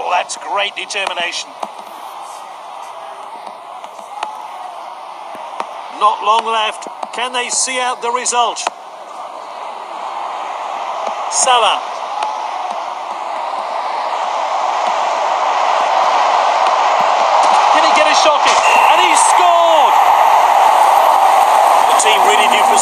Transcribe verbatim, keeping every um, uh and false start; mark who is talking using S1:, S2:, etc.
S1: Oh, that's great determination. Not long left. Can they see out the result? Salah. Can he get a shot in? And he scored! The team really do